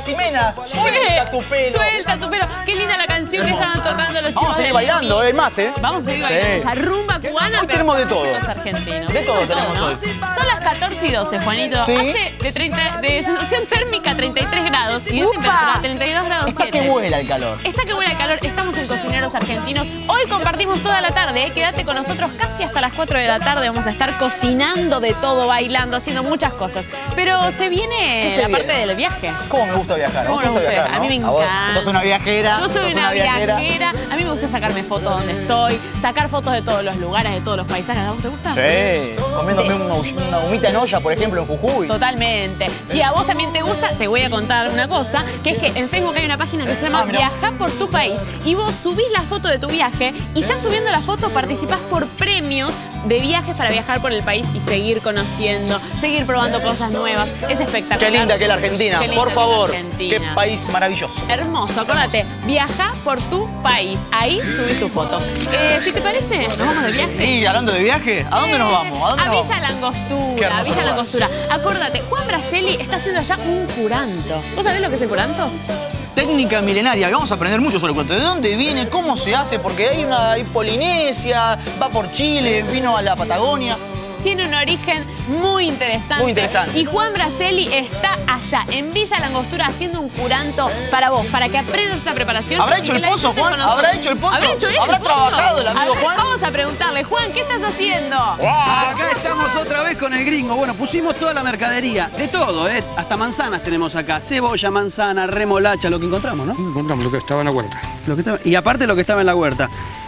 Lizzy Mena, suelta tu pelo. Suelta tu pelo. Qué linda la canción que estaban tocando los chicos. Vamos a seguir bailando, hay más, ¿eh? Vamos a seguir bailando esa rumba cubana. Hoy tenemos de todo. Los argentinos. De todo tenemos ¿no? hoy. Son las 14:12, Juanito. Sí. Hace de sensación térmica 33 grados y de temperatura 32 grados 7. Está que vuela el calor. Está que vuela el calor. Estamos en Cocineros Argentinos. Hoy compartimos toda la tarde, ¿eh? Quédate con nosotros casi hasta las 4 de la tarde. Vamos a estar cocinando de todo, bailando, haciendo muchas cosas. Pero se viene la parte del viaje. ¿Cómo me gusta viajar? ¿Cómo nos gusta viajar? A mí me encanta. Sos una viajera. Yo soy una viajera. A mí me gusta sacarme fotos donde estoy, sacar fotos de todos los lugares, de todos los paisajes. ¿A vos te gusta? Sí. Comiéndome una humita en olla, por ejemplo, en Jujuy. Totalmente. Si a vos también te gusta, te voy a contar una cosa, que es que en Facebook hay una página que se llama Viaja por tu país. Y vos subís la foto de tu viaje y ya subiendo la foto participás por premios de viajes para viajar por el país y seguir conociendo, seguir probando cosas nuevas. Es espectacular. Qué linda que es la Argentina, por favor. Qué país maravilloso. Hermoso, acuérdate, viaja por tu país. Ahí subís tu foto. Si te parece, nos vamos de viaje. Y hablando de viaje, ¿a dónde nos vamos? A Villa Langostura, a Villa Langostura. Acordate, Juan Braceli está haciendo allá un curanto. ¿Vos sabés lo que es el curanto? Técnica milenaria, vamos a aprender mucho sobre el cuento. ¿De dónde viene? ¿Cómo se hace? Porque hay Polinesia, va por Chile, vino a la Patagonia. Tiene un origen muy interesante. Muy interesante. Y Juan Braceli está allá, en Villa Langostura, haciendo un curanto para vos, para que aprendas esta preparación. ¿Habrá hecho el pozo, Juan? ¿Habrá hecho el pozo? ¿Habrá trabajado el amigo Juan? Vamos a preguntarle, Juan, ¿qué estás haciendo? Acá estamos otra vez con el gringo. Bueno, pusimos toda la mercadería, de todo, ¿eh? Hasta manzanas tenemos acá. Cebolla, manzana, remolacha, lo que encontramos, ¿no? Encontramos lo que estaba en la huerta. Y aparte lo que estaba en la huerta.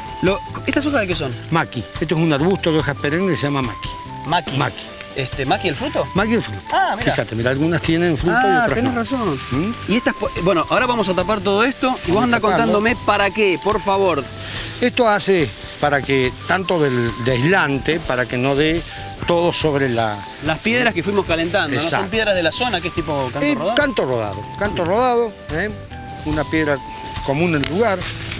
¿Estas hojas de qué son? Maqui. Esto es un arbusto de hojas perennes que se llama maqui. Maqui. Maqui. ¿Maqui el fruto? Maqui el fruto. Ah, mira. Fíjate, mira, algunas tienen fruto y otras tenés no. razón. Y estas, bueno, ahora vamos a tapar todo esto y vos anda contándome para qué, por favor. Esto hace para que, tanto de aislante, para que no dé todo sobre las piedras que fuimos calentando, exacto. ¿no? Son piedras de la zona, que es tipo canto rodado. Canto rodado, una piedra común en el lugar.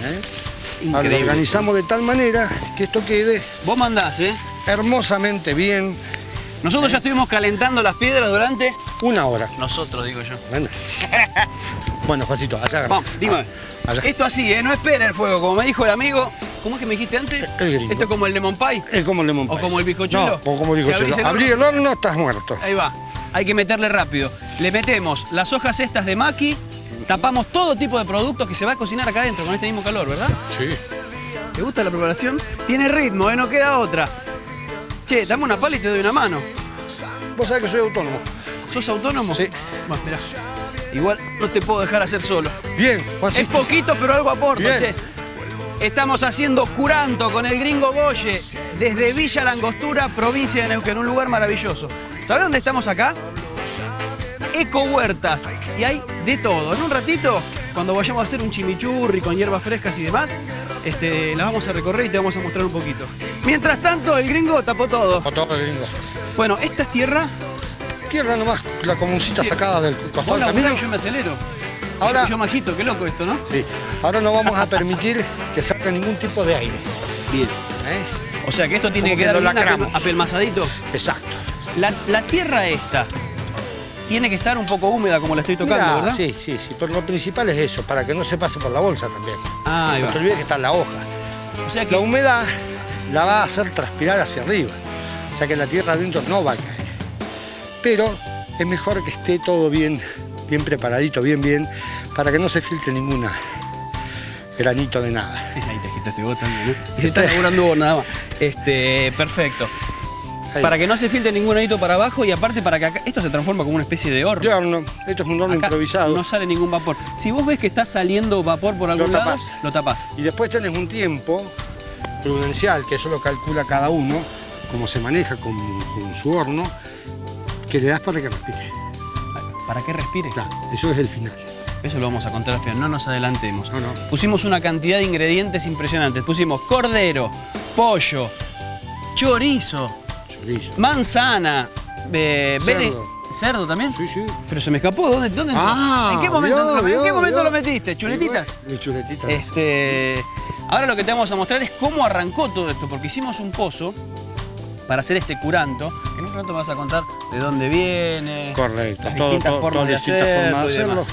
Ahora lo organizamos de tal manera que esto quede... Vos mandás, hermosamente bien. Nosotros ya estuvimos calentando las piedras durante... 1 hora. Nosotros, digo yo. Bueno, Juancito, allá. Vamos, dime. Esto así, no espera el fuego. Como me dijo el amigo, ¿cómo es que me dijiste antes? El gringo. ¿Esto es como el lemon pie? Es como el lemon pie. ¿O como el bizcochuelo? No, o como el bizcochuelo. Abrí el horno, estás muerto. Ahí va. Hay que meterle rápido. Le metemos las hojas estas de maqui, tapamos todo tipo de productos que se va a cocinar acá adentro con este mismo calor, ¿verdad? Sí. ¿Te gusta la preparación? Tiene ritmo, no queda otra. Che, dame una pala y te doy una mano. Vos sabés que soy autónomo. ¿Sos autónomo? Sí. Bueno, mirá. Igual no te puedo dejar hacer solo. Bien, Juancito. Es poquito, pero algo aporta, che. Estamos haciendo curanto con el gringo Goye desde Villa Langostura, provincia de Neuquén, un lugar maravilloso. ¿Sabés dónde estamos acá? Eco Huertas. Y hay de todo. En un ratito, cuando vayamos a hacer un chimichurri con hierbas frescas y demás, la vamos a recorrer y te vamos a mostrar un poquito. Mientras tanto, el gringo tapó todo. Tapó todo el gringo. Bueno, esta es tierra... Tierra nomás, la comuncita sacada del costado del camino. Yo me acelero. Ahora, yo majito, qué loco esto, ¿no? Sí. Ahora no vamos a permitir que salga ningún tipo de aire. Bien. O sea que esto tiene que quedar bien apelmazadito. Exacto. La tierra esta tiene que estar un poco húmeda como la estoy tocando, ¿verdad? Sí, pero lo principal es eso, para que no se pase por la bolsa también. Ahí va. No te olvides que está en la hoja. O sea que la humedad la va a hacer transpirar hacia arriba. O sea que la tierra adentro no va a caer. Pero es mejor que esté todo bien preparadito, bien, para que no se filtre ninguna granito de nada. Ahí te agitaste vos también, ¿no? Y se está laburando vos nada más. Perfecto. Ahí. Para que no se filtre ningún granito para abajo y aparte para que acá, esto se transforma como una especie de horno. De horno. Esto es un horno acá improvisado. No sale ningún vapor. Si vos ves que está saliendo vapor por algún lado, lo tapás. Y después tenés un tiempo prudencial, que eso lo calcula cada uno, como se maneja con su horno, que le das para que respire. ¿Para que respire? Claro, eso es el final. Eso lo vamos a contar al final, no nos adelantemos. No. Pusimos una cantidad de ingredientes impresionantes. Pusimos cordero, pollo, chorizo, manzana, cerdo. ¿Cerdo también? Sí. Pero se me escapó, ¿dónde? ¿En qué momento lo metiste? ¿Chuletitas? De chuletitas. Ahora lo que te vamos a mostrar es cómo arrancó todo esto, porque hicimos un pozo para hacer este curanto. En un rato me vas a contar de dónde viene. Correcto, las distintas formas de hacerlo.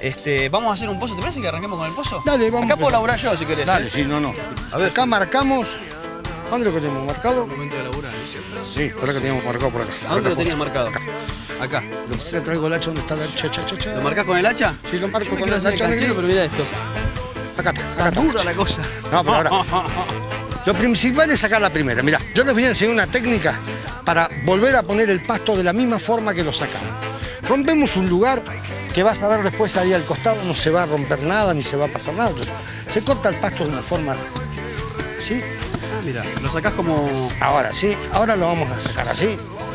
Vamos a hacer un pozo, ¿te parece que arranquemos con el pozo? Dale, vamos. Acá puedo laburar yo si querés. Dale, sí, no. A ver, acá marcamos. ¿Dónde lo que tenemos marcado? momento de laburar. Sí, por acá teníamos marcado por acá. ¿A dónde lo tenías marcado? Acá. Le traigo el hacha donde está la hacha. ¿Lo marcás con el hacha? Sí, lo marco Yo me con quiero el hacer hacha canchero, negra. pero mira esto. Acá está Está el dura hacha. la cosa. No, pero ahora. Lo principal es sacar la primera. Mirá, yo les voy a enseñar una técnica para volver a poner el pasto de la misma forma que lo sacamos. Rompemos un lugar que vas a ver después ahí al costado, no se va a romper nada ni se va a pasar nada. Se corta el pasto de una forma así. Ah, mira, lo sacás como... Ahora sí, ahora lo vamos a sacar así.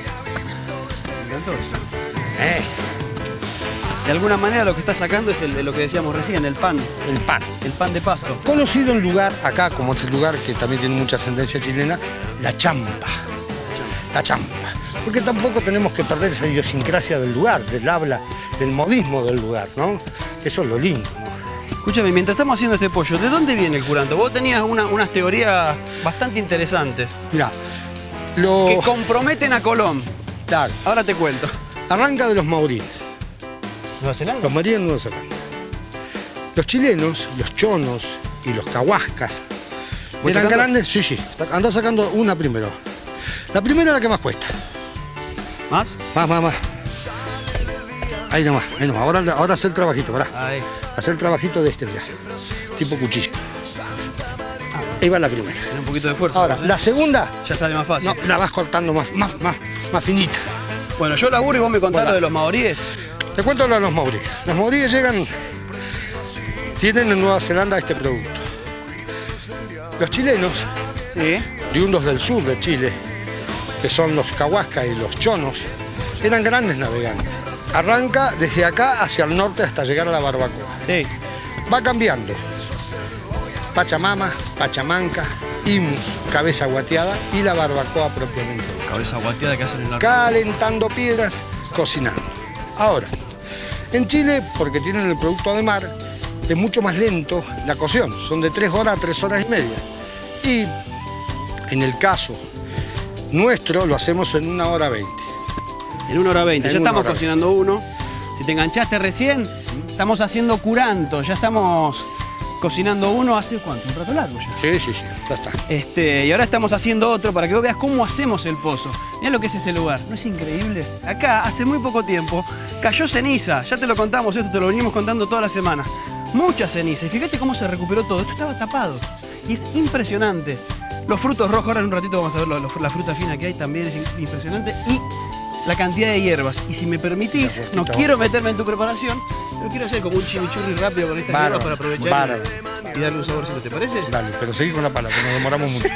De alguna manera lo que está sacando es lo que decíamos recién, el pan. El pan. El pan de pasto. Conocido un lugar acá, como este lugar que también tiene mucha ascendencia chilena, la champa. La champa. Porque tampoco tenemos que perder esa idiosincrasia del lugar, del habla, del modismo del lugar, ¿no? Eso es lo lindo, ¿no? Escúchame, mientras estamos haciendo este pollo, ¿de dónde viene el curanto? Vos tenías unas teorías bastante interesantes. Mirá, que comprometen a Colón. Claro. Ahora te cuento. Arranca de los maoríes. ¿Nueva Zelanda? Los maoríes de Nueva Zelanda. Los chilenos, los chonos y los cahuascas eran sacando? grandes. Sí. Andá sacando una primero. La primera es la que más cuesta. ¿Más? Más. Ahí nomás. Ahora hacer el trabajito, pará. Ahí. Hacer el trabajito de este, mirá. Tipo cuchillo. Ahí va la primera. Tiene un poquito de fuerza. Ahora, la segunda, ya sale más fácil. no, la vas cortando más finita. Bueno, yo laburo y vos me contás Bueno. lo de los maoríes. Te cuento lo de los maoríes. Los maoríes tienen en Nueva Zelanda este producto. Los chilenos, Sí. oriundos del sur de Chile, que son los cahuascas y los chonos, eran grandes navegantes. Arranca desde acá hacia el norte hasta llegar a la barbacoa. Sí. Va cambiando. Pachamama, Pachamanca, Imus, cabeza guateada y la barbacoa propiamente. Cabeza guateada que hacen en la... Calentando piedras, cocinando. Ahora, en Chile, porque tienen el producto de mar, es mucho más lento la cocción. Son de 3 horas a 3 horas y media. Y en el caso nuestro lo hacemos en 1 hora 20. En 1 hora 20. En Ya 1 estamos hora cocinando uno. Si te enganchaste recién, estamos haciendo curanto. Ya estamos cocinando uno hace ¿cuánto? Un rato largo ya. Sí, ya está. Y ahora estamos haciendo otro para que vos veas cómo hacemos el pozo. Mirá lo que es este lugar, ¿no es increíble? Acá, hace muy poco tiempo, cayó ceniza. Ya te lo contamos, esto te lo venimos contando toda la semana. Mucha ceniza. Y fíjate cómo se recuperó todo. Esto estaba tapado. Y es impresionante. Los frutos rojos, ahora en un ratito vamos a ver la fruta fina que hay, también es impresionante. Y la cantidad de hierbas. Y si me permitís, no quiero meterme en tu preparación, pero quiero hacer como un chimichurri rápido con estas hierbas para aprovechar y darle un saborcito, ¿te parece? Dale, pero seguí con la pala, que nos demoramos mucho.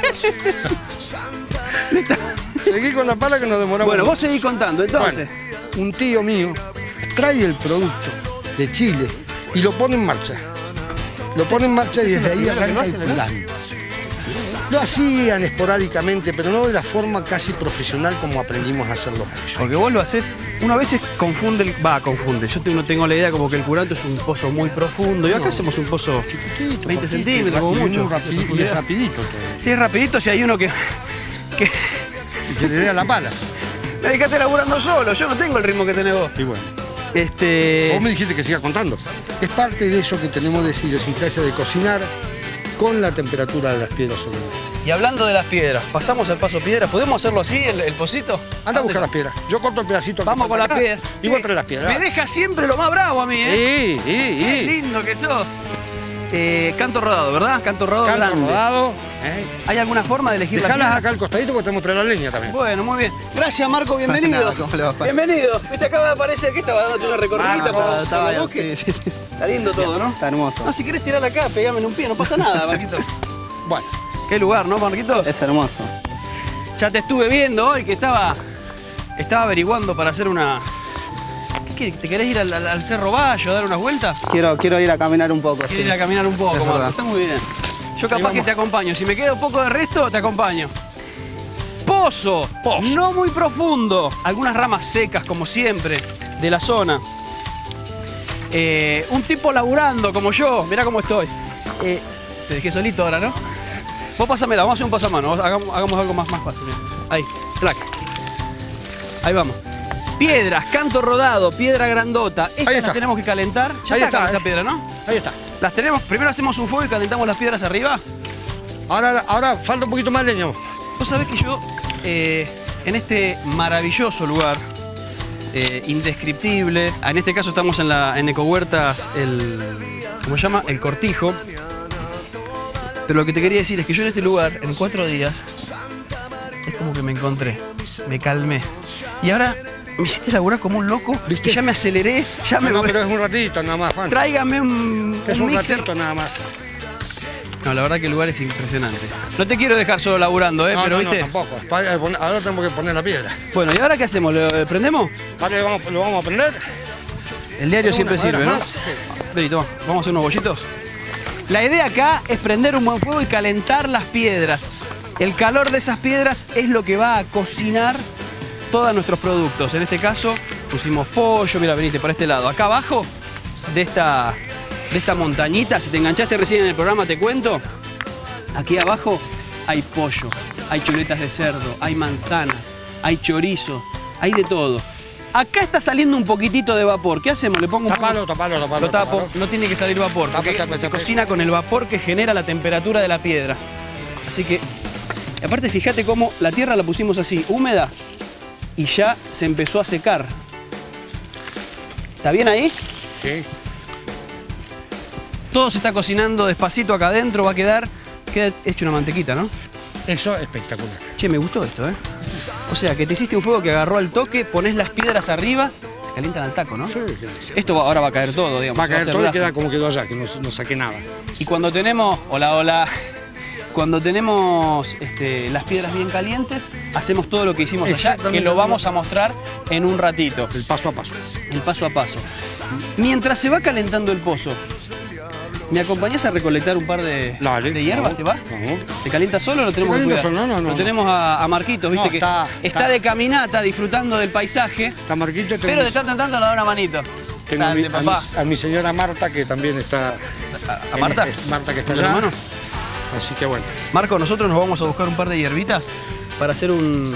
Seguí con la pala que nos demoramos Bueno, mucho. vos seguís contando, entonces. Bueno, un tío mío trae el producto de Chile y lo pone en marcha. Lo pone en marcha y desde ahí arranca el curanto. Lo hacían esporádicamente, pero no de la forma casi profesional como aprendimos a hacerlo ellos. Porque vos lo haces, uno a veces confunde, confunde. Yo no tengo la idea como que el curanto es un pozo muy profundo. Y acá hacemos un pozo Chiquitito, 20 centímetros, como mucho. Y es rapidito todo. Sí, es rapidito si hay uno que Y que le dé a la pala. me dejaste laburando solo. Yo no tengo el ritmo que tenés vos. Y bueno. Vos me dijiste que siga contando. Es parte de eso que tenemos de idiosincrasia de cocinar con la temperatura de las piedras sobre el fuego. Y hablando de las piedras, pasamos al paso piedra. ¿Podemos hacerlo así, el pocito? Anda a buscar las piedras. Yo corto el pedacito. que Vamos con falta las acá piedras. Y vos traes las piedras. Me deja siempre lo más bravo a mí, ¿eh? Sí. Qué lindo que sos. Canto rodado, ¿verdad? Canto rodado Canto grande. rodado. ¿Hay alguna forma de elegir Dejalas las acá al costadito porque tenemos que traer la leña también. Bueno, muy bien. Gracias, Marco, bienvenido. Nada, ¿cómo le va, Juan? Bienvenido. Viste, acaba de aparecer que estaba dándote una recorridita por Estaba el ya, bosque. sí. Está lindo todo, ¿no? Está hermoso. No, si querés tirar acá, pegame en un pie, no pasa nada, Marquito. Bueno, Qué lugar, ¿no, Marquitos? Es hermoso. Ya te estuve viendo hoy que estaba averiguando para hacer una... ¿Qué, ¿Te querés ir al Cerro Bayo a dar unas vueltas? Quiero ir a caminar un poco. Quieres sí. ir a caminar un poco, Es Marco. verdad. Está muy bien. Yo capaz que te acompaño. Si me queda un poco de resto, te acompaño. Pozo. No muy profundo. Algunas ramas secas, como siempre, de la zona. Un tipo laburando, como yo. Mirá cómo estoy. Te dejé solito ahora, ¿no? Vos pásamela, vamos a hacer un pasamano. Hagamos algo más fácil. Mirá. Ahí, track. Ahí vamos. Piedras, canto rodado, piedra grandota. Ahí está. Las tenemos que calentar. Ya Ahí está está, esta piedra, ¿no? Ahí está. Las tenemos, primero hacemos un fuego y calentamos las piedras arriba. Ahora falta un poquito más de leña. Vos sabés que yo, en este maravilloso lugar, indescriptible, en este caso estamos en Ecohuertas, ¿cómo se llama? El Cortijo. Pero lo que te quería decir es que yo en este lugar, en 4 días, es como que me encontré, me calmé. Y ahora me hiciste laburar como un loco, ¿viste? Y ya me aceleré, ya me... No, pero es un ratito nada más, Juan. Tráigame un mixer. Ratito nada más. No, la verdad que el lugar es impresionante. No te quiero dejar solo laburando, No, pero no, viste... no, tampoco. Ahora tenemos que poner la piedra. Bueno, ¿y ahora qué hacemos? ¿Lo prendemos? Ahora lo vamos a prender. El diario siempre Una sirve, madera ¿no? más. Vení, toma, vamos a hacer unos bollitos. La idea acá es prender un buen fuego y calentar las piedras. El calor de esas piedras es lo que va a cocinar todos nuestros productos. En este caso pusimos pollo, mira, venite por este lado. Acá abajo de esta montañita, si te enganchaste recién en el programa te cuento, aquí abajo hay pollo, hay chuletas de cerdo, hay manzanas, hay chorizo, hay de todo. Acá está saliendo un poquitito de vapor. ¿Qué hacemos? Le pongo un Tapalo. Lo tapo, no tiene que salir vapor, porque se cocina con el vapor que genera la temperatura de la piedra. Así que, aparte fíjate cómo la tierra la pusimos así, húmeda, y ya se empezó a secar. ¿Está bien ahí? Sí. Todo se está cocinando despacito acá adentro, queda hecho una mantequita, ¿no? Eso es espectacular. Che, me gustó esto, ¿eh? O sea, que te hiciste un fuego que agarró al toque, pones las piedras arriba, se calientan al taco, ¿no? Sí. Esto ahora va a caer todo, digamos. Va a caer todo y brazo. queda como quedó allá, que no saqué nada. Y cuando tenemos, hola, cuando tenemos las piedras bien calientes, hacemos todo lo que hicimos allá, que lo vamos a mostrar en un ratito. El paso a paso. El paso a paso. Mientras se va calentando el pozo, ¿me acompañás a recolectar un par de hierbas? ¿Te va? Vamos. ¿Se calienta solo o lo tenemos que cuidar? Solo? No. Lo tenemos a Marquitos, ¿viste? No, que está de caminata, disfrutando del paisaje. Está Marquito. Pero de tanto en tanto nos da una manito. Tengo Grande, papá. a mi señora Marta, que también está... ¿A Marta? Marta, que está ¿Tu allá. hermano? Así que bueno. Marco, nosotros nos vamos a buscar un par de hierbitas para hacer un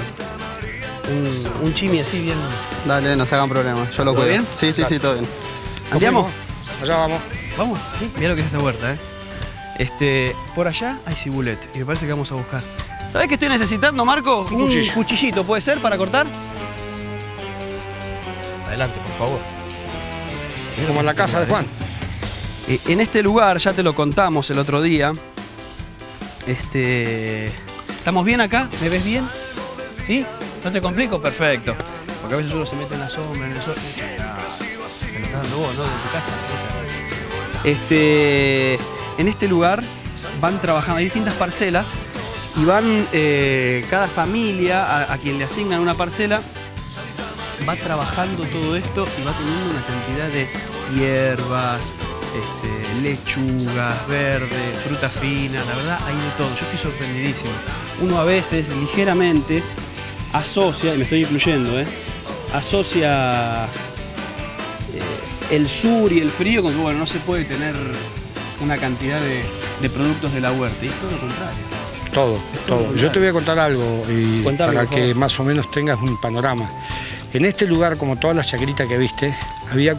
chimi así bien... Dale, no se hagan problemas, yo lo ¿Todo cuido. bien? Sí, todo bien. ¿Andiamo? Allá vamos. ¿Vamos? Sí. Mirá lo que es esta huerta, ¿eh? Por allá hay cibulet y me parece que vamos a buscar. ¿Sabés qué estoy necesitando, Marco? Un cuchillo. Cuchillito, ¿puede ser, para cortar? Adelante, por favor. Como en la casa de Juan. En este lugar, ya te lo contamos el otro día, ¿estamos bien acá? ¿Me ves bien? ¿Sí? ¿No te complico? Perfecto. Porque a veces uno se mete en la sombra, en el sol. Te lo estás dando vos, ¿no? De tu casa. En este lugar van trabajando, hay distintas parcelas y van, cada familia a quien le asignan una parcela, va trabajando todo esto y va teniendo una cantidad de hierbas, lechugas, verdes, frutas finas, la verdad hay de todo. Yo estoy sorprendidísimo. Uno a veces ligeramente asocia, y me estoy incluyendo, asocia el sur y el frío con que bueno, no se puede tener una cantidad de productos de la huerta. Y es todo lo contrario. Todo. Yo te voy a contar algo y Contame, para por que favor. más o menos tengas un panorama. En este lugar, como todas las chacritas que viste, había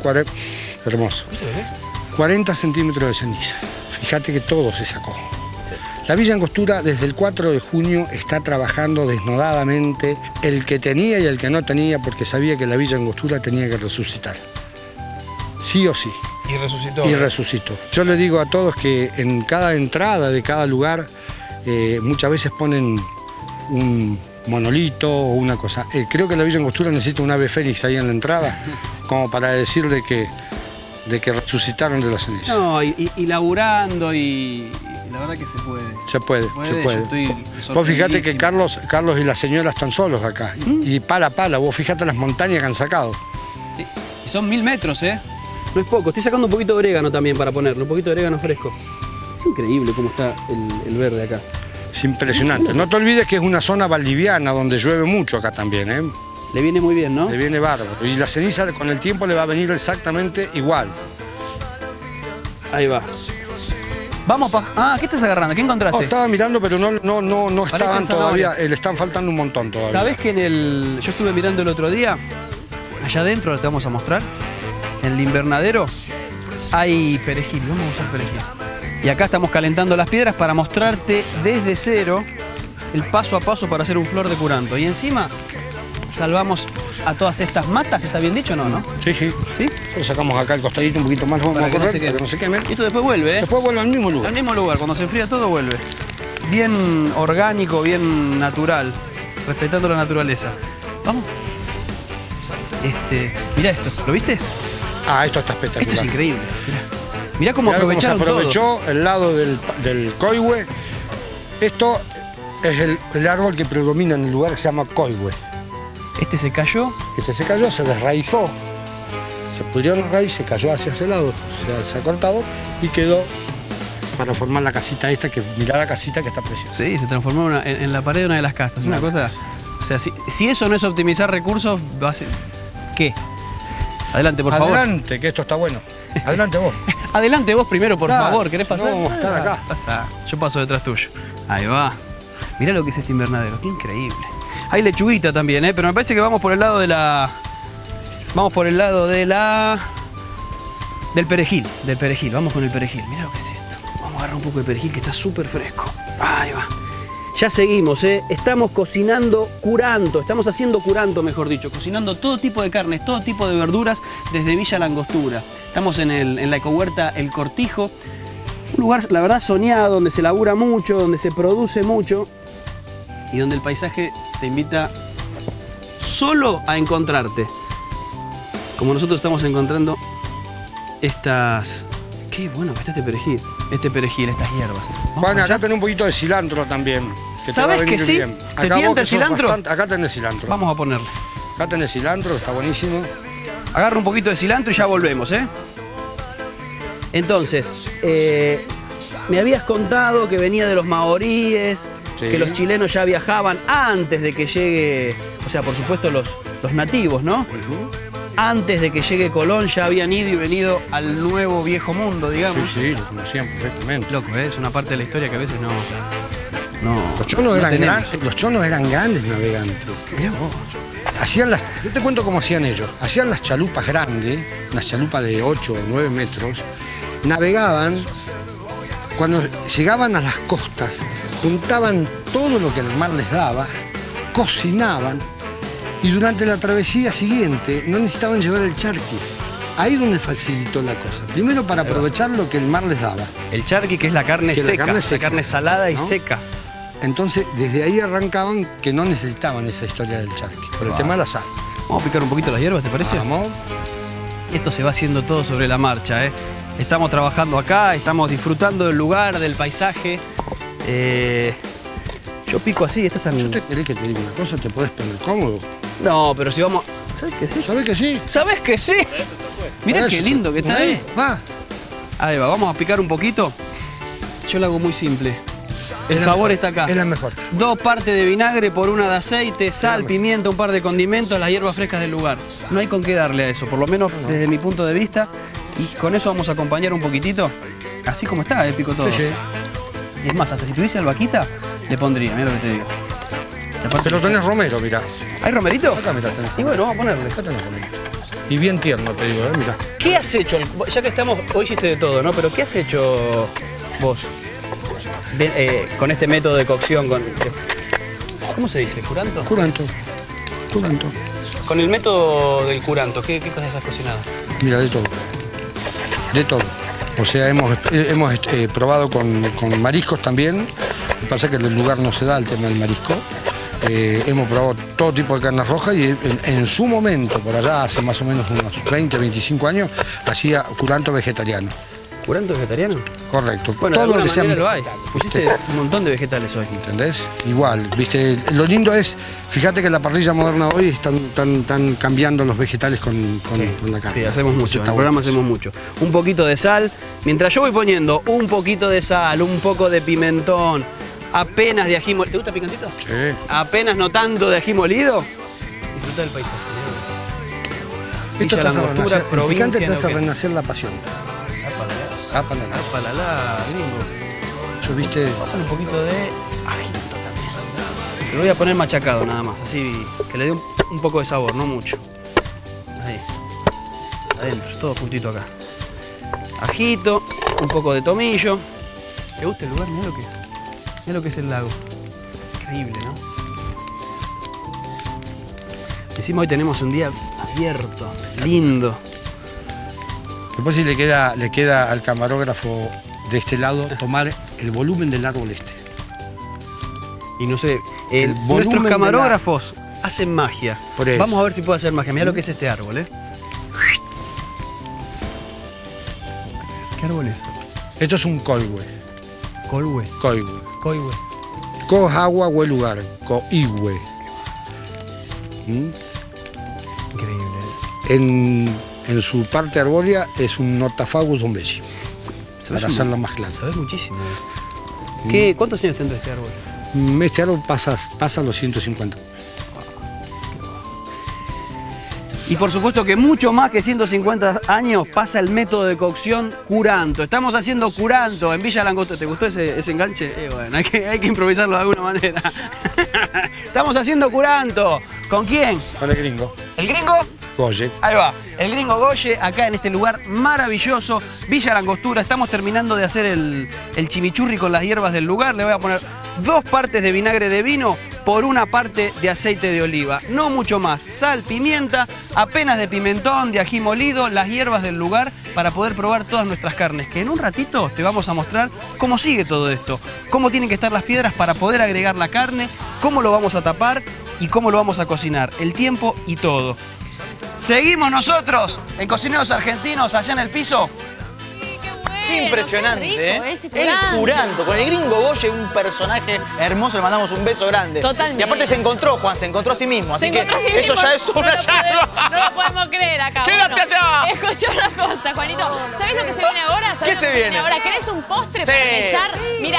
40 centímetros de ceniza. Fíjate que todo se sacó. La Villa Angostura desde el 4 de junio está trabajando desnudadamente, el que tenía y el que no tenía, porque sabía que la Villa Angostura tenía que resucitar. Sí o sí. Y resucitó. Y resucitó. Yo le digo a todos que en cada entrada de cada lugar muchas veces ponen un monolito o una cosa. Creo que la Villa Angostura necesita un ave fénix ahí en la entrada, como para decir de que resucitaron de la ceniza. No, y laburando y la verdad que se puede. Se puede. Yo estoy Vos fíjate que sorprendidísimo. Carlos y la señora están solos acá. Y pala, vos fíjate las montañas que han sacado. Sí. Y son 1000 metros, No es poco. Estoy sacando un poquito de orégano también para ponerlo, un poquito de orégano fresco. Es increíble cómo está el verde acá. Es impresionante. No te olvides que es una zona valdiviana donde llueve mucho acá también, Le viene muy bien, ¿no? Le viene bárbaro. Y la ceniza con el tiempo le va a venir exactamente igual. Ahí va. Vamos ¿qué estás agarrando? ¿Qué encontraste? Estaba mirando, pero no estaban Parecen todavía, zanahorias. le están faltando un montón todavía. ¿Sabés que yo estuve mirando el otro día? allá adentro, te vamos a mostrar, en el invernadero hay perejil, vamos a usar perejil. Y acá estamos calentando las piedras para mostrarte desde cero el paso a paso para hacer un flor de curanto. Y encima salvamos a todas estas matas, ¿está bien dicho o no? Sí, sí. ¿Sí? Lo sacamos acá el costadito un poquito más, vamos a correr para que no se quemen. Y esto después vuelve, ¿eh? Después vuelve al mismo lugar. Al mismo lugar, cuando se enfría todo vuelve. Bien orgánico, bien natural, respetando la naturaleza. Vamos. Mirá esto, ¿lo viste? Ah, esto está espectacular. Esto es increíble. Mirá cómo aprovecharon se aprovechó todo. el lado del coihue. Esto es el árbol que predomina en el lugar que se llama coihue. Este se cayó. Este se cayó, se desraizó. Se pudrió la raíz, se cayó hacia ese lado, se ha cortado y quedó para formar la casita esta, que mirá la casita que está preciosa. Sí, se transformó en la pared de una de las casas. Una cosa. O sea, si eso no es optimizar recursos, va a ser. ¿Qué? Adelante, por favor. Adelante, que esto está bueno. Adelante vos. Adelante vos primero, por favor. ¿Querés pasar? No, estar acá. Pasa. Yo paso detrás tuyo. Ahí va. Mirá lo que es este invernadero. Qué increíble. Hay lechuguita también, pero me parece que vamos por el lado de la... Vamos por el lado de la... Del perejil. Vamos con el perejil. Mirá lo que es esto. Vamos a agarrar un poco de perejil que está súper fresco. Ahí va. Ya seguimos, Estamos cocinando curanto, estamos haciendo curanto, mejor dicho, cocinando todo tipo de carnes, todo tipo de verduras desde Villa La Angostura. Estamos en la ecohuerta El Cortijo, un lugar, la verdad, soñado, donde se labura mucho, donde se produce mucho y donde el paisaje te invita solo a encontrarte. Como nosotros estamos encontrando estas... Qué bueno que está este perejil, estas hierbas. Bueno, acá tenés un poquito de cilantro también. Que ¿Sabés te va a venir que sí? bien. ¿Te Acá tienta el cilantro? Acá tenés cilantro. Vamos a ponerle. Acá tenés cilantro, está buenísimo. Agarra un poquito de cilantro y ya volvemos, Entonces, me habías contado que venía de los maoríes, sí, que los chilenos ya viajaban antes de que llegue, o sea, por supuesto los nativos, ¿no? Antes de que llegue Colón ya habían ido y venido al nuevo viejo mundo, digamos. Sí, lo conocían perfectamente. Loco, es una parte de la historia que a veces no los chonos eran grandes navegantes. Yo te cuento cómo hacían ellos. Hacían las chalupas grandes, una chalupa de 8 o 9 metros. Navegaban, cuando llegaban a las costas, juntaban todo lo que el mar les daba, cocinaban, y durante la travesía siguiente no necesitaban llevar el charqui. Ahí es donde facilitó la cosa. Primero para aprovechar lo que el mar les daba. El charqui, que es la carne seca, la carne salada y seca. Entonces, desde ahí arrancaban que no necesitaban esa historia del charqui, por el tema de la sal. Vamos a picar un poquito las hierbas, ¿te parece? Vamos. Esto se va haciendo todo sobre la marcha, Estamos trabajando acá, estamos disfrutando del lugar, del paisaje. Yo pico así, esto está... ¿Yo te querés que te diga una cosa? ¿Te podés poner cómodo? No, pero si vamos... ¿Sabes que sí? ¿Sabés que sí? ¿Sabés que sí? Mirá qué lindo que está ahí. Va. Ahí va, vamos a picar un poquito. Yo lo hago muy simple. El sabor está acá. Es la mejor. 2 partes de vinagre por 1 de aceite, sal, pimienta, un par de condimentos, las hierbas frescas del lugar. No hay con qué darle a eso, por lo menos desde mi punto de vista. Y con eso vamos a acompañar un poquitito. Así como está, pico todo. Sí, sí. Y es más, hasta si tuviese albahaquita, le pondría, mira lo que te digo. Pero tenés romero, mirá. ¿Hay romerito? Acá mirá, tenés. Y bueno, vamos a ponerle. Acá tenés romero. Y bien tierno, te digo, mirá. ¿Qué has hecho? Ya que estamos, hoy hiciste de todo, ¿no? Pero ¿qué has hecho vos con este método de cocción? ¿Cómo se dice? ¿Curanto? Curanto. Con el método del curanto, ¿qué cosas has cocinado? Mira, de todo. De todo. O sea, hemos probado con mariscos también. Lo que pasa es que en el lugar no se da el tema del marisco. Hemos probado todo tipo de carnes rojas y en su momento, por allá hace más o menos unos 20, 25 años, hacía curanto vegetariano. ¿Curanto vegetariano? Correcto. Bueno, todo de alguna lo que manera sea, lo hay. Pusiste un montón de vegetales hoy. ¿Entendés? Igual, viste, lo lindo es, fíjate que la parrilla moderna hoy están cambiando los vegetales con la carne. Sí, hacemos mucho, en el programa hacemos mucho. Un poquito de sal, mientras yo voy poniendo un poquito de sal, un poco de pimentón, apenas de ají molido. ¿Te gusta picantito? Sí. Apenas no tanto de ají molido. Disfruta del paisaje. Esto te hace renacer, el picante te hace Neuquén. renacer la pasión. Apalala, gringo. Yo, viste, Vamos a poner un poquito de ajito también. Lo voy a poner machacado nada más, así que le dé un poco de sabor, no mucho. adentro, todo juntito acá. Ajito, un poco de tomillo. ¿Te gusta el lugar? Mirá lo que es el lago. Increíble, ¿no? Encima hoy tenemos un día abierto, lindo. Después si le queda al camarógrafo de este lado tomar el volumen del árbol este. Y no sé, El volumen nuestros camarógrafos hacen magia. Por eso. Vamos a ver si puede hacer magia. Mirá lo que es este árbol, ¿eh? ¿Qué árbol es? Esto es un coihue. Colhue. Coihue. Coihue. Co agua, hue lugar. Coihue. ¿Mm? Increíble. En su parte arbórea es un Notafagus dombesi. Para hacerlo más claro. Sabes muchísimo. ¿Cuántos años tendrá este árbol? Este árbol pasa los 150. Y por supuesto que mucho más que 150 años pasa el método de cocción curanto. Estamos haciendo curanto en Villa Langostura. ¿Te gustó ese enganche? Bueno, hay que improvisarlo de alguna manera. Estamos haciendo curanto. ¿Con quién? Con el gringo. ¿El gringo? Goye. Ahí va, el gringo Goye, acá en este lugar maravilloso, Villa Langostura. Estamos terminando de hacer el chimichurri con las hierbas del lugar. Le voy a poner 2 partes de vinagre de vino por 1 parte de aceite de oliva. No mucho más. Sal, pimienta, apenas de pimentón, de ají molido, las hierbas del lugar para poder probar todas nuestras carnes. Que en un ratito te vamos a mostrar cómo sigue todo esto. Cómo tienen que estar las piedras para poder agregar la carne, cómo lo vamos a tapar y cómo lo vamos a cocinar. El tiempo y todo. Seguimos nosotros en Cocineros Argentinos allá en el piso. Qué impresionante, qué rico, ¿eh? ese El curanto. curanto, con el gringo Goye, un personaje hermoso, le mandamos un beso grande. Totalmente. Y aparte se encontró, Juan, se encontró a sí mismo, así que eso ya es una No lo podemos creer acá. ¡Quédate allá! Escucha una cosa, Juanito. ¿Sabes lo que se viene ahora? ¿Qué se viene? Ahora, ¿querés un postre Sí. para echar? Mira.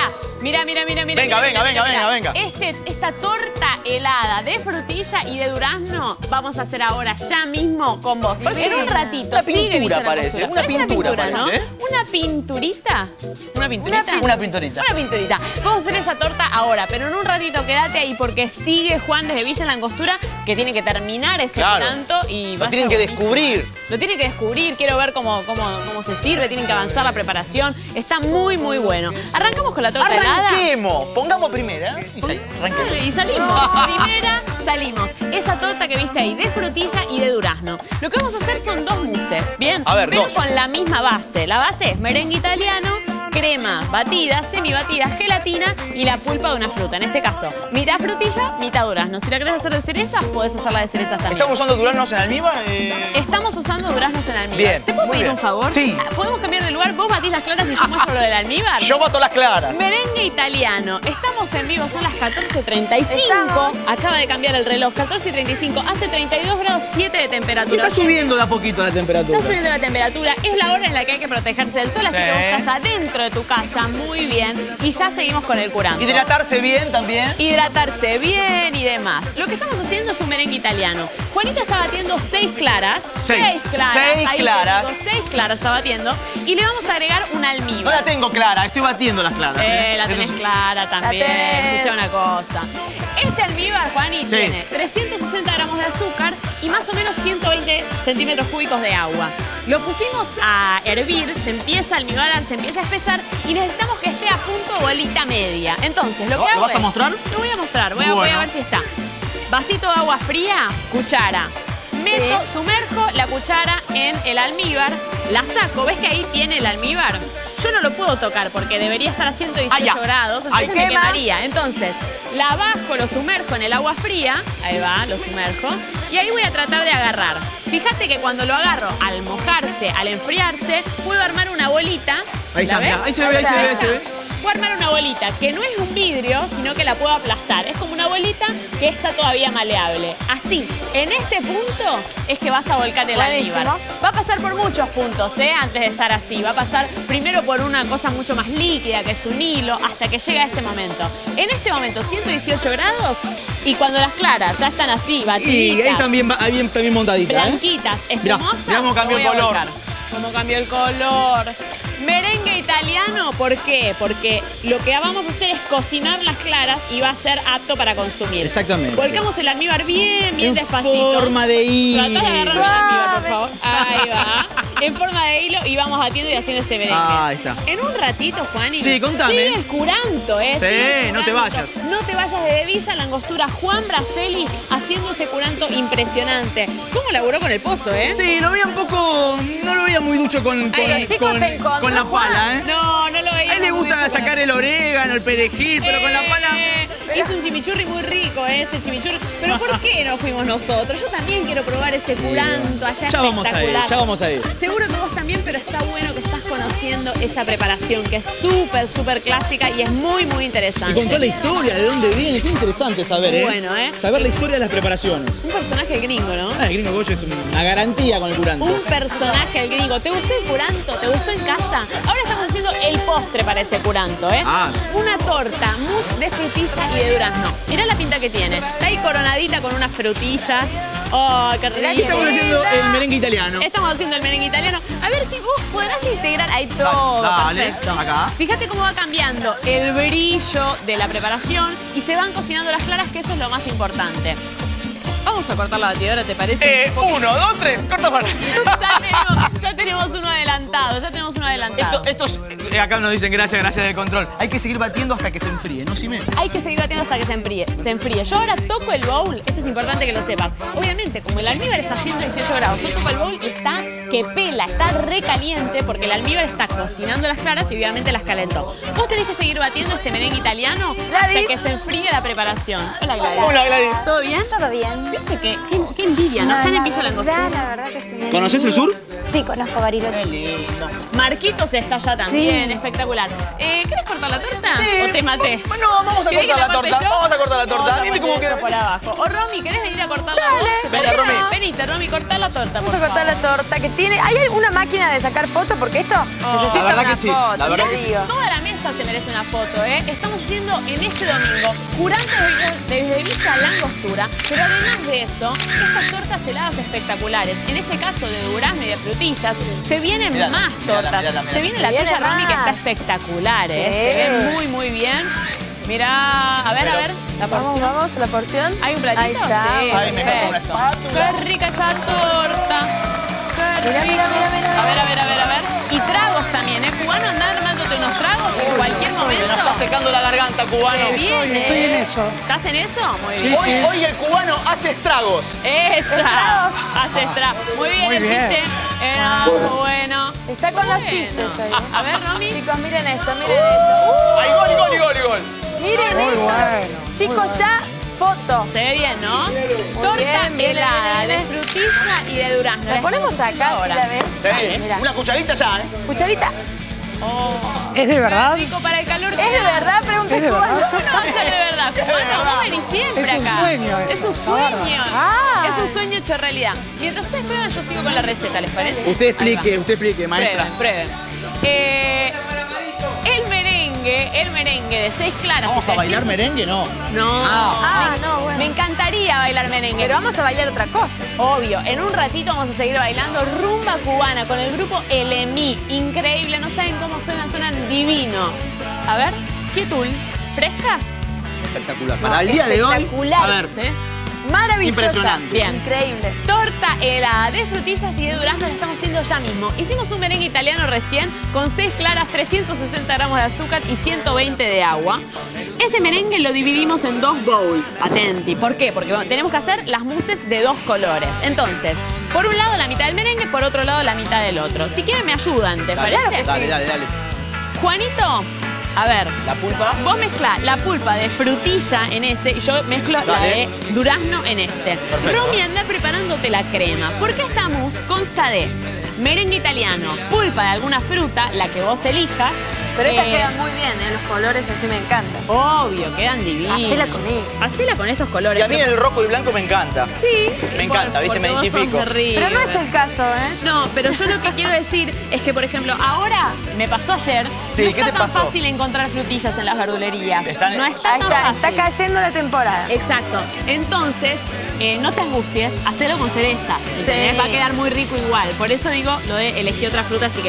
Venga. Esta torta helada de frutilla y de durazno vamos a hacer ahora ya mismo con vos. Parece En un ratito. una sigue pintura, Villa parece. Langostura. Una pintura, ¿no? parece, ¿eh? ¿Una pinturita? ¿Una pinturita? Una pinturita. Una pinturita. Vamos a hacer esa torta ahora, pero en un ratito quédate ahí porque sigue Juan desde Villa Langostura que tiene que terminar ese curanto y Lo tienen que descubrir. Lo tienen que descubrir, quiero ver cómo se sirve, tienen que avanzar la preparación. Está muy, muy bueno. Arrancamos con la torta helada. Arranquemos, pongamos primera y arranquemos. Dale, y salimos. Primera, salimos. Esa torta que viste ahí, de frutilla y de durazno. Lo que vamos a hacer son 2 mousses, ¿bien? A ver, pero 2. con la misma base. La base es merengue italiano, crema batida, semibatida, gelatina y la pulpa de una fruta. En este caso, mitad frutilla, mitad durazno. Si la querés hacer de cerezas, podés hacerla de cerezas también. ¿Estamos usando duraznos en almíbar? Estamos usando duraznos en almíbar. Bien, ¿Te puedo muy pedir bien. un favor? Sí. ¿Podemos cambiar de lugar? ¿Vos batís las claras y yo muestro lo del almíbar? Yo bato las claras. Merengue italiano. Estamos en vivo, son las 14:35. Acaba de cambiar el reloj, 14:35. Hace 32 grados 7 de temperatura. Está subiendo de a poquito la temperatura. Está subiendo la temperatura. Es la hora en la que hay que protegerse del sol, así que vos estás adentro de tu casa. Muy bien. Y ya seguimos con el curanto. Hidratarse bien también. Hidratarse bien y demás. Lo que estamos haciendo es un merengue italiano. Juanita está batiendo 6 claras. 6 claras. 6 Ahí claras. te digo, 6 claras está batiendo. Y le vamos a agregar un No almíbar. la tengo clara, estoy batiendo las claras. La tenés clara también. Escucha una cosa. Este almíbar, Juani, tiene 360 gramos de azúcar y más o menos 120 centímetros cúbicos de agua. Lo pusimos a hervir, se empieza a almibarar, se empieza a espesar y necesitamos que esté a punto bolita media. Entonces, lo que hago vas a es- mostrar? Lo voy a mostrar, voy a ver si está. Vasito de agua fría, cuchara. Meto, sumerjo la cuchara en el almíbar, la saco. ¿Ves que ahí tiene el almíbar? Yo no lo puedo tocar porque debería estar a 118 grados, o sea, se me quemaría. Entonces, la bajo, lo sumerjo en el agua fría. Ahí va, lo sumerjo. Y ahí voy a tratar de agarrar. Fíjate que cuando lo agarro, al mojarse, al enfriarse, puedo armar una bolita. Ahí está, ¿La ves? mirá, ahí se ve, ahí se ve, ahí se ve. Puedo armar una bolita que no es un vidrio, sino que la puedo aplastar. Es como una bolita que está todavía maleable. Así, en este punto es que vas a volcar el almíbar. Va a pasar por muchos puntos, antes de estar así. Va a pasar primero por una cosa mucho más líquida, que es un hilo, hasta que llega a este momento. En este momento, 118 grados, y cuando las claras ya están así, batiditas, Y ahí también montadita, blanquitas, espumosas, mirá cómo cambió lo el voy a color. volcar. Cómo cambió el color. Merengue italiano, ¿por qué? Porque lo que vamos a hacer es cocinar las claras y va a ser apto para consumir. Exactamente. Volcamos el almíbar bien En despacito. forma de ir. Tratá de agarrar el almíbar, por favor. Ahí va. en forma de hilo y vamos batiendo y haciendo este merengue. Ahí está. En un ratito, Juani. Sí, contame. Sigue el curanto, ¿eh? Sí, no te vayas. No te vayas desde Villa Langostura. Juan Braceli haciendo ese curanto impresionante. ¿Cómo laburó con el pozo, Sí, lo veía un poco... No lo veía muy ducho con la pala, No lo veía. A él le gusta sacar el orégano, el perejil, pero con la pala... Hizo un chimichurri muy rico, ese chimichurri. Pero ¿por qué no fuimos nosotros? Yo también quiero probar ese curanto allá. Ya vamos a ir, ya vamos a ir. Seguro que vos también, pero está bueno que estás conociendo esa preparación, que es súper, súper clásica y es muy, muy interesante. Y contó la historia, de dónde viene. Qué interesante saber, Bueno, saber la historia de las preparaciones. Un personaje gringo, ¿no? El gringo Goyo es una garantía con el curanto. Un personaje el gringo. ¿Te gustó el curanto? ¿Te gustó en casa? Ahora estamos haciendo el postre para ese curanto, Una torta, mousse de frutilla y de durazno. Mirá la pinta que tiene. Está ahí coronadita con unas frutillas. ¡Oh, qué rico! Aquí estamos haciendo el merengue italiano. Estamos haciendo el merengue italiano. A ver si vos podrás integrar ahí todo. Dale, perfecto. acá. Fíjate cómo va cambiando el brillo de la preparación y se van cocinando las claras, que eso es lo más importante. Vamos a cortar la batidora, ¿te parece? 1, 2, 3, corta para. Ya tenemos uno adelantado, Estos, acá nos dicen gracias del control. Hay que seguir batiendo hasta que se enfríe, ¿no, Simé? Hay que seguir batiendo hasta que se enfríe. Yo ahora toco el bowl, esto es importante que lo sepas. Obviamente, como el almíbar está a 118 grados, yo toco el bowl y está que pela, está recaliente porque el almíbar está cocinando las claras y obviamente las calentó. Vos tenés que seguir batiendo este merengue italiano hasta que se enfríe la preparación. Hola, Gladys. Hola, Gladys. ¿Todo bien? Todo bien. ¿Viste qué envidia? ¿No están en Villa Langostura? La verdad que sí. ¿Conoces el sur? Sí, conozco Bariloche. Qué lindo. Marquitos está allá también, Sí. espectacular. ¿Querés cortar la torta? Sí. ¿O te maté? No, vamos a ¿Querés cortar la que corte torta. yo? Vamos a cortar la torta. Vamos a Dime cómo poner queda. por abajo. O Romy, ¿querés venir a cortar la torta? Venga, Romy. Venite, Romy, cortá la torta, Vamos a cortar la torta que tiene. ¿Hay alguna máquina de sacar fotos? Porque esto necesita la verdad una que sí, foto. la verdad te que sí. digo. Toda la mesa se merece una foto, Estamos haciendo en este domingo curantos desde Villa Langostura, pero además de eso, estas tortas heladas espectaculares, en este caso de durazno y de frutillas, se vienen Mirala, más tortas. mirala. Se viene la Se viene tuya, Romy, que más. está espectacular, Sí. Se ve muy, muy bien. Mirá, a ver, la porción. Vamos, la porción. ¿Hay un platito? Ahí está. Sí, Ahí me perfecto. corto una espátula. Qué rica esa torta. Qué Mira, rico. mira, mira, mira. A ver. Y tragos también, Cubano, anda armándote unos tragos en cualquier Se momento. nos está secando la garganta, cubano. Se viene. Estoy en eso. ¿Estás en eso? Muy bien. Hoy el cubano hace estragos. Esa. Hace estragos. Muy bien el chiste. Era bueno. Está con los Bueno. chistes ahí. A ver, Romy. Chicos, miren esto, miren esto. Hay gol. Miren Muy esto. bueno. Chicos, ya foto. Se ve bien, ¿no? Torta bien, viene, helada viene, de frutilla y de durazno. La ponemos estamos haciendo acá, si ahora. la ves. Sí, Mira. una cucharita ya, Cucharita. ¿Es de verdad? Qué rico para el calor. ¿Es de verdad? Pregunté ¿Es de cómo. verdad? No va a ser de verdad. Cubano, vos venís siempre Es un acá. sueño Es eso. un sueño. Ah. Es un sueño hecho realidad. Mientras ustedes prueban, yo sigo con la receta, ¿les parece? Usted Ahí explique, va. maestra. Prueben. El merengue de 6 claras. ¿Vamos y a bailar 300. merengue? No. No. Ah, no, bueno. Me encantaría bailar merengue. Pero vamos a bailar otra cosa. Obvio, en un ratito vamos a seguir bailando rumba cubana con el grupo LMI. Increíble, no saben cómo suenan divino. A ver, ¿quietul? ¿Fresca? Espectacular. Para el día de hoy. espectacular. A ver. ¿Sí? Maravillosa. Impresionante. Bien. Increíble. Torta helada de frutillas y de durazno la estamos haciendo ya mismo. Hicimos un merengue italiano recién con 6 claras, 360 gramos de azúcar y 120 de agua. Ese merengue lo dividimos en 2 bowls. Atenti. ¿Por qué? Porque bueno, tenemos que hacer las mousses de 2 colores. Entonces, por un lado la mitad del merengue, por otro lado la mitad del otro. Si quieren me ayudan, ¿te parece? Dale. Juanito, a ver. La pulpa. Vos mezclás la pulpa de frutilla en ese y yo mezclo la Dale. de durazno en este. Perfecto. Romy, anda preparándote la crema. Porque esta mousse consta de merengue italiano, pulpa de alguna fruta, la que vos elijas. Pero estas quedan muy bien, los colores así me encantan. Obvio, quedan divinos. Hacela conmigo. Hacela con estos colores. Y a mí el rojo y blanco me encanta. Sí. Me encanta, ¿viste? Me porque vos sos identifico. de River. Pero no es el caso, No, pero yo lo que quiero decir es que, por ejemplo, ahora me pasó ayer, Sí, no ¿qué está te tan pasó? fácil encontrar frutillas en las verdulerías. Están- No está Ahí tan está, fácil. está cayendo la temporada. Exacto. Entonces, no te angusties, hacelo con cerezas. ¿Entendés? Sí. Va a quedar muy rico igual. Por eso digo lo de elegir otra fruta si querés.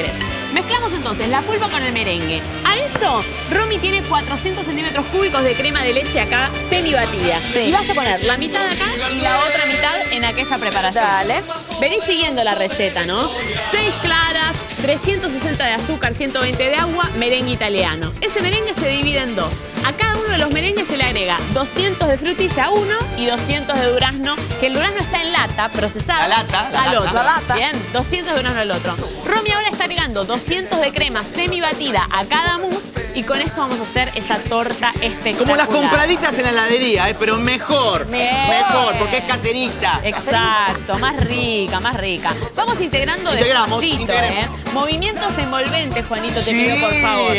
Mezclamos entonces la pulpa con el merengue. A eso, Romy tiene 400 centímetros cúbicos de crema de leche acá semi-batida. Sí. Y vas a poner la mitad acá y la otra mitad en aquella preparación. Dale. Venís siguiendo la receta, ¿no? 6 claras, 360 de azúcar, 120 de agua, merengue italiano. Ese merengue se divide en dos. A cada uno de los merengues se le agrega 200 de frutilla uno y 200 de durazno, que el durazno está en lata, procesado. La lata. La lata. Bien, 200 de durazno al otro. Romy ahora está agregando 200 de crema semi-batida a cada mousse y con esto vamos a hacer esa torta espectacular. Como las compraditas en la heladería, pero mejor. Mejor, porque es caserita. Exacto, más rica, más rica. Vamos integrando despacito, Movimientos envolventes, Juanito, te pido por favor.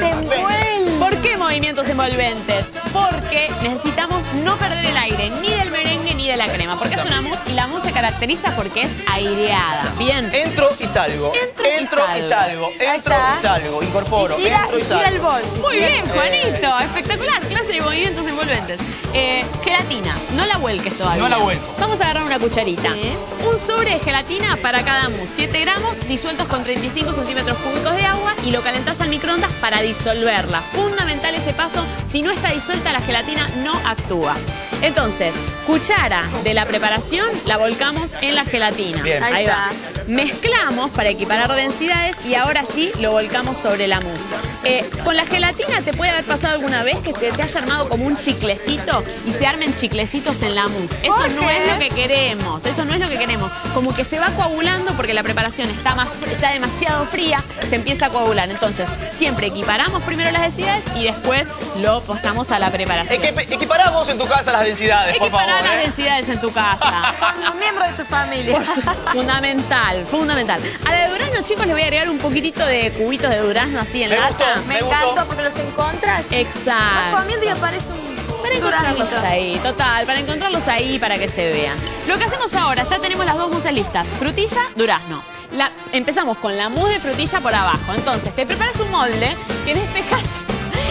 ¿Por qué movimientos envolventes? Porque necesitamos no perder el aire, ni del merengue ni de la crema, porque es una mousse y la mousse se caracteriza porque es aireada. Bien. Entro y salgo. Entro y salgo. Entro y salgo. Incorporo. Entro y salgo. Tira el bol. Muy bien, Juanito. Espectacular. Clase de movimientos envolventes. Gelatina. No la vuelques todavía. No la vuelco. Vamos a agarrar una cucharita. Sí. Un sobre de gelatina para cada mousse. 7 gramos disueltos con 35 centímetros cúbicos de agua y lo calentás al microondas para disolverla. Fundamental ese paso. Si no está disuelta, la gelatina no actúa. Entonces, cuchara de la preparación la volcamos en la gelatina. Bien. Ahí va. Mezclamos para equiparar densidades y ahora sí lo volcamos sobre la mousse. Con la gelatina te puede haber pasado alguna vez que te haya armado como un chiclecito y se armen chiclecitos en la mousse. Eso no es lo que queremos. Eso no es lo que queremos. Como que se va coagulando porque la preparación está demasiado fría, se empieza a coagular. Entonces, siempre equiparamos primero las densidades y después lo pasamos a la preparación. Equipará vos en tu casa las densidades, por favor. Equipará las densidades en tu casa. Con un miembro de tu familia. Fundamental, fundamental. A la de durazno, chicos, les voy a agregar un poquitito de cubitos de durazno así en lata. Me encantó porque los encontras. Exacto. Vas comiendo y aparece un Para encontrarlos duraznito. ahí, total, para encontrarlos ahí para que se vean. Lo que hacemos ahora, ya tenemos las dos mousses listas, frutilla, durazno. Empezamos con la mousse de frutilla por abajo. Entonces, te preparas un molde, que en este caso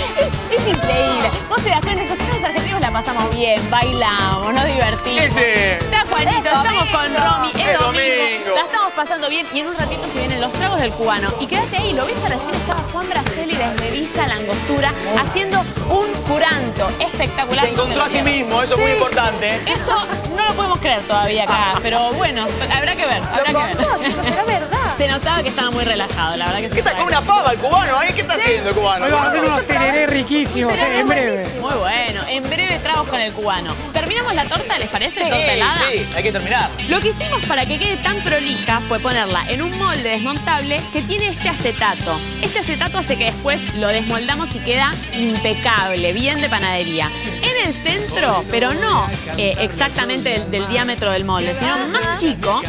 es increíble. Vos te das cuenta que nosotros los argentinos la pasamos bien, bailamos, nos divertimos. Está Juanito, estamos con Romy, es domingo. La estamos pasando bien y en un ratito se vienen los tragos del cubano. Y quédate ahí, lo viste recién, estaba Sandra Celi desde Villa La Angostura haciendo un curanto espectacular. Se encontró a sí mismo, eso es muy importante. Eso no lo podemos creer todavía acá, pero bueno, habrá que ver, habrá que ver. ¿Será verdad? Se notaba que estaba muy relajado, la verdad que ¿Qué está con una pava el cubano ahí? ¿Qué está haciendo el cubano? Hoy vamos a hacer unos tererés riquísimos, en breve. Muy bueno, en breve tragos con el cubano. ¿Terminamos la torta, les parece? ¿Torta helada? Sí, hay que terminar. Lo que hicimos para que quede tan prolija fue ponerla en un molde desmontable que tiene este acetato. Este acetato hace que después lo desmoldamos y queda impecable, bien de panadería. En el centro, pero no exactamente del diámetro del molde, sino más chico,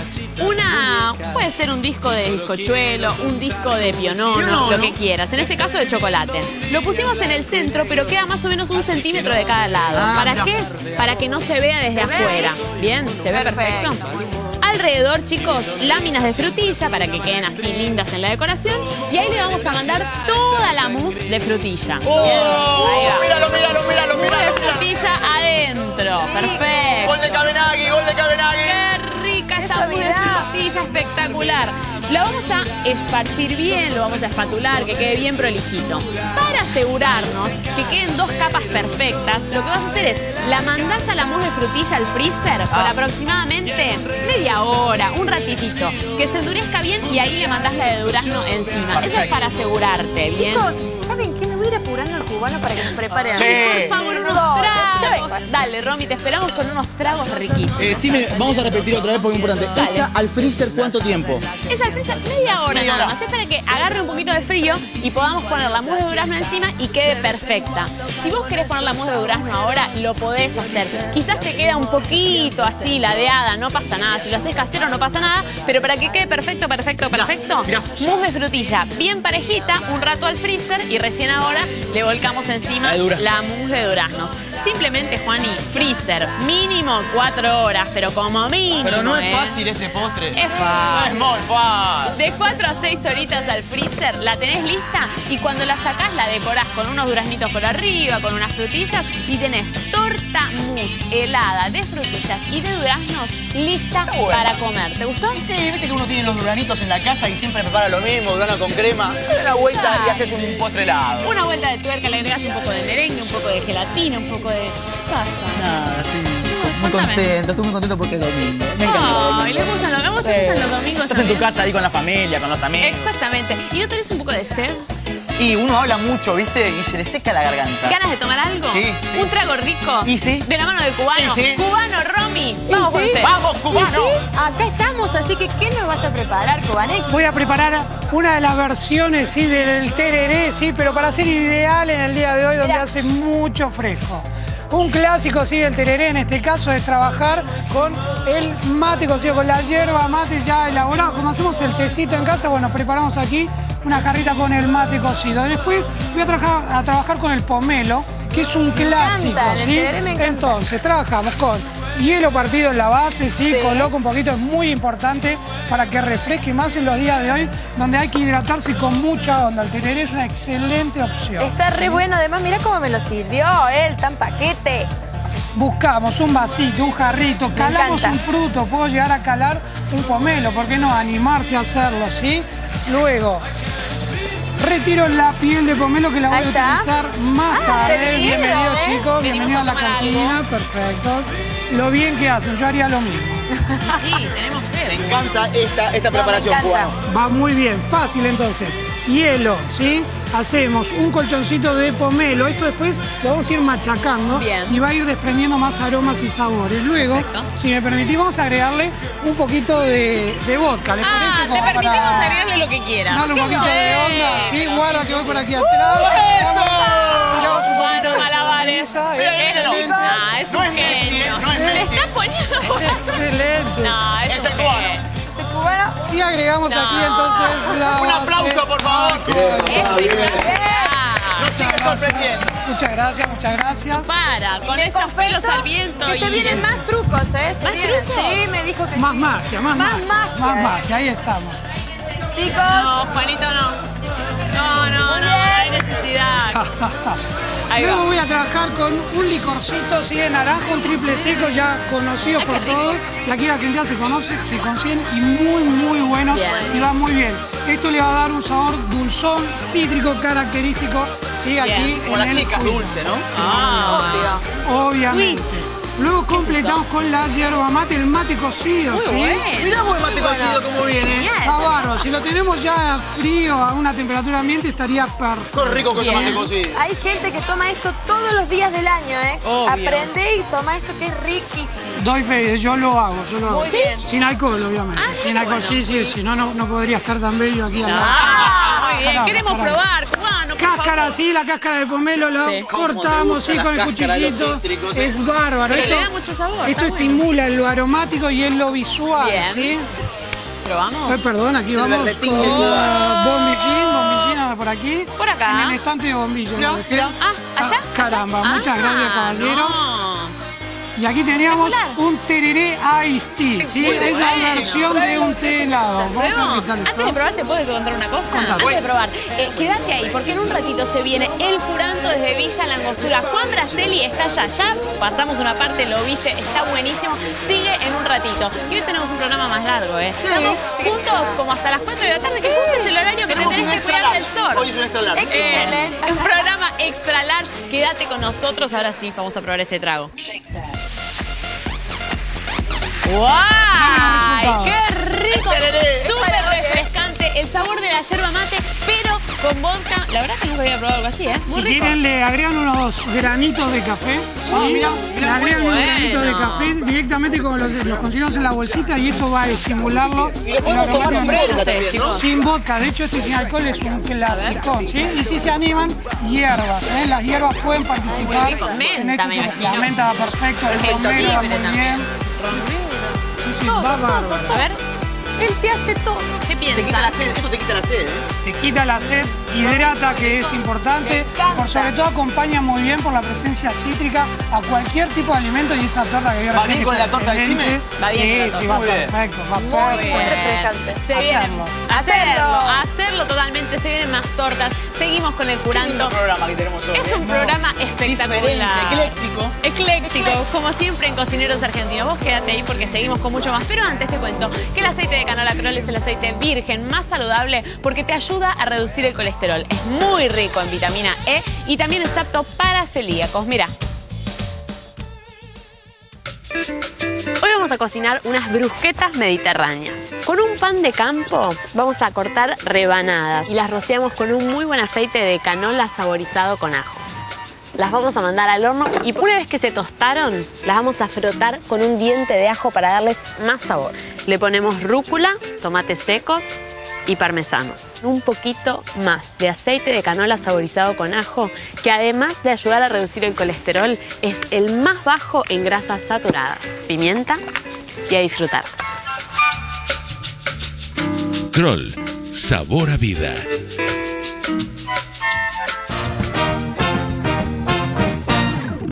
puede ser un disco de bizcochuelo, un disco de pionono, lo que quieras. En este caso de chocolate. Lo pusimos en el centro, pero queda más o menos 1 centímetro de cada lado. ¿Para qué? Para que no se vea desde afuera. Bien, se ve perfecto. Alrededor, chicos, láminas de frutilla para que queden así lindas en la decoración. Y ahí le vamos a mandar toda la mousse de frutilla. Míralo. De frutilla adentro. Perfecto. Gol de Cabenagui. Qué rica esta mousse de frutilla, espectacular. La vamos a esparcir bien, lo vamos a espatular, que quede bien prolijito. Para asegurarnos que queden 2 capas perfectas, lo que vas a hacer es, la mandás a la mousse de frutilla al freezer por aproximadamente media hora, un ratitito, que se endurezca bien y ahí le mandás la de durazno encima. Eso es para asegurarte, ¿bien? Chicos, ¿saben qué? Me voy a ir apurando al cubano para que nos preparen. Por favor, unos tragos. Dale, Romy, te esperamos con unos tragos riquísimos. Vamos a repetir otra vez porque es importante. Dale. ¿Esta al freezer cuánto tiempo? Es al freezer media hora nada más. Es para que agarre un poquito de frío y podamos poner la mousse de durazno encima y quede perfecta. Si vos querés poner la mousse de durazno ahora, lo podés hacer. Quizás te queda un poquito así, ladeada, no pasa nada. Si lo haces casero no pasa nada, pero para que quede perfecto, mousse de frutilla bien parejita, un rato al freezer y recién ahora le volcamos encima la mousse de duraznos. Simplemente, Juani, freezer, mínimo 4 horas, pero como mínimo. Pero no es fácil este postre. Es fácil. Es muy fácil. De 4 a 6 horitas al freezer, la tenés lista y cuando la sacás la decorás con unos duraznitos por arriba, con unas frutillas y tenés torta mousse helada de frutillas y de duraznos lista para comer. ¿Te gustó? Sí, viste que uno tiene los duranitos en la casa y siempre prepara lo mismo, durano con crema. Dale una vuelta y haces un postre helado. Una vuelta de tuerca, le agregas un poco de merengue, un poco de gelatina, un poco de... ¿Qué pasa? Nada, estoy muy contento porque es domingo. Me encanta los domingos. Ay, ¿le gustan los domingos? Estás en tu casa ahí con la familia, con los amigos. Exactamente. ¿Y no tenés un poco de sed? Y uno habla mucho, ¿viste? Y se le seca la garganta. ¿Ganas de tomar algo? Sí. ¿Un trago rico? ¿Y sí? De la mano de Cubano. ¿Y sí? Cubano, Romy. Vamos con usted. ¡Vamos, Cubano! Sí, acá estamos, así que ¿qué nos vas a preparar, Cubanex? Voy a preparar una de las versiones, sí, del tereré, sí, pero para ser ideal en el día de hoy, donde hace mucho fresco. Un clásico, sí, del tereré en este caso es trabajar con el mate cocido, con la hierba mate ya elaborada. Como hacemos el tecito en casa, bueno, preparamos aquí una jarrita con el mate cocido. Después voy a trabajar con el pomelo, que es un clásico, encanta, ¿sí? el tereré me encanta. Entonces, trabajamos con hielo partido en la base, ¿sí? Coloco un poquito, es muy importante para que refresque más en los días de hoy, donde hay que hidratarse con mucha onda. El tereré es una excelente opción. Está re bueno, además, mira cómo me lo sirvió él, tan paquete. Buscamos un vasito, un jarrito, calamos un fruto, puedo llegar a calar un pomelo, ¿por qué no? Animarse a hacerlo, ¿sí? Luego, retiro la piel de pomelo que la voy a utilizar más tarde. Bienvenidos, chicos, bienvenidos a la cantina, perfecto. Lo bien que hacen, yo haría lo mismo. Sí, tenemos sed. Me encanta esta preparación, Cubano. Va muy bien, fácil entonces. Hielo, ¿sí? Hacemos un colchoncito de pomelo. Esto después lo vamos a ir machacando. Bien. Y va a ir desprendiendo más aromas y sabores. Luego, si me permitís, vamos a agregarle un poquito de vodka. ¿Les parece? Te permitimos agregarle lo que quieras. Dale un poquito de onda. Sí, guarda que voy por aquí atrás. ¡Eso! Tiramos un poquito de malabares. excelente. No, es un genio. Le está poniendo... Excelente. No, es un genio. Cubano. Y agregamos aquí entonces la Un base. aplauso, por favor. Nos sigue sorprendiendo. Muchas gracias, muchas gracias. Para, con esos pelos al viento Que y... se vienen más trucos, ¿eh? ¿Más trucos? Sí, me dijo que Más sí. magia, más magia. Ahí estamos. Chicos. No, Juanito, no. No hay necesidad. Ahí Luego va. voy a trabajar con un licorcito así de naranja, un triple seco ya conocido por todos. Y aquí en Argentina se consiguen y muy buenos y va muy bien. Esto le va a dar un sabor dulzón, cítrico característico, sí, aquí Con las chicas, dulce, ¿no? obviamente. Luego completamos con la yerba mate, el mate cocido, ¿sí? Mirá vos el mate cocido cómo viene. Está bárbaro. Si lo tenemos ya frío a una temperatura ambiente estaría perfecto. Qué rico que es mate cocido. Hay gente que toma esto todos los días del año, ¿eh? Obvio. Aprende y toma esto que es riquísimo. Doy fe, yo lo hago. Muy bien. Sin alcohol, obviamente. Sin alcohol, bueno. sí, si no, no podría estar tan bello aquí al lado. Muy bien, Caramba, queremos caramba. probar, Cubano, por Cáscara, favor. sí, la cáscara de pomelo la cortamos, sí, la con el cáscara de los cuchillito. cítricos, Es bárbaro. Pero le da mucho sabor, Esto está estimula lo aromático y en lo visual, Bien. ¿sí? ¿Probamos? Perdón, aquí el vamos berretín con de Cuba. bombillín por aquí. Por acá. En el estante de bombillas. No, lo dejé. ¿allá? Caramba, ¿Allá? muchas gracias, caballero. No. Y aquí teníamos un tereré iced tea, ¿sí? Muy Es la bueno. versión de un té helado. Vamos a ver ¿Pruebo? qué tal Antes de está. probar, ¿te puedo contar una cosa? Contame. Antes de probar, quédate ahí, porque en un ratito se viene el curanto desde Villa Langostura. Juan Braceli está allá. Ya pasamos una parte, lo viste, está buenísimo. Sigue en un ratito. Y hoy tenemos un programa más largo, ¿eh? Estamos juntos como hasta las 4 de la tarde, que justo es el horario que te Tenemos un tenés que extra cuidar del large. sol. Hoy es un extra large. Un programa extra large. Quédate con nosotros. Ahora sí, vamos a probar este trago. ¡Wow! resultado. ¡Qué rico! Tereré. Súper refrescante. El sabor de la yerba mate, pero con vodka. La verdad que nunca había probado algo así, ¿eh? Muy Si rico. quieren, le agregan unos granitos de café. ¿sí? Le agregan unos granitos de café directamente como los conseguimos en la bolsita y esto va a estimularlo. Y lo podemos tomar sin vodka también, ¿no? Sin vodka. De hecho, este sin alcohol es un clásico, ¿sí? Y si se animan, hierbas. ¿eh? Las hierbas pueden participar. Muy rico. Menta, me tipo. imagino. La menta va perfecto, el El romero va jengibre muy bien. Sí, va bárbaro. A ver, Él te hace todo. ¿qué Te quita la piensas? sed, esto te quita la sed, ¿eh? Te quita la sed, hidrata, que es importante. Por sobre todo acompaña muy bien por la presencia cítrica a cualquier tipo de alimento y esa torta que ¿Va bien con la torta de excelente. cime? Va bien con la Sí, torta. sí, va Muy bien. perfecto, va Muy perfecto. refrescante. Se vienen, Hacerlo. hacerlo totalmente, se vienen más tortas. Seguimos con el Lindo curanto. programa que tenemos hoy. Es un programa especial. Espectacular. Diferente, Ecléctico, como siempre en Cocineros Argentinos. Vos quédate ahí porque seguimos con mucho más. Pero antes te cuento que el aceite de canola Kroll es el aceite virgen más saludable porque te ayuda a reducir el colesterol. Es muy rico en vitamina E y también es apto para celíacos. Mira. Hoy vamos a cocinar unas brusquetas mediterráneas. Con un pan de campo vamos a cortar rebanadas y las rociamos con un muy buen aceite de canola saborizado con ajo. Las vamos a mandar al horno y una vez que se tostaron, las vamos a frotar con un diente de ajo para darles más sabor. Le ponemos rúcula, tomates secos y parmesano. Un poquito más de aceite de canola saborizado con ajo, que además de ayudar a reducir el colesterol, es el más bajo en grasas saturadas. Pimienta y a disfrutar. Kroll, sabor a vida.